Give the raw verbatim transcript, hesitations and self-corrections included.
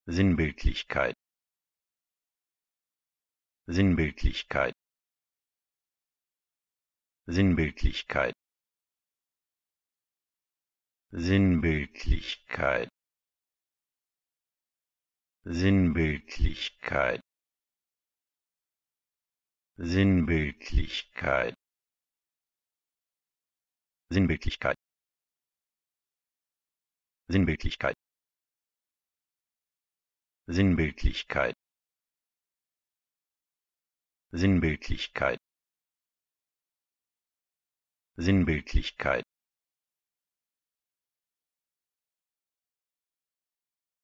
Sinnbildlichkeit, Sinnbildlichkeit, Sinnbildlichkeit, Sinnbildlichkeit, Sinnbildlichkeit, Sinnbildlichkeit, Sinnbildlichkeit, Sinnbildlichkeit, Sinnbildlichkeit, Sinnbildlichkeit, Sinnbildlichkeit,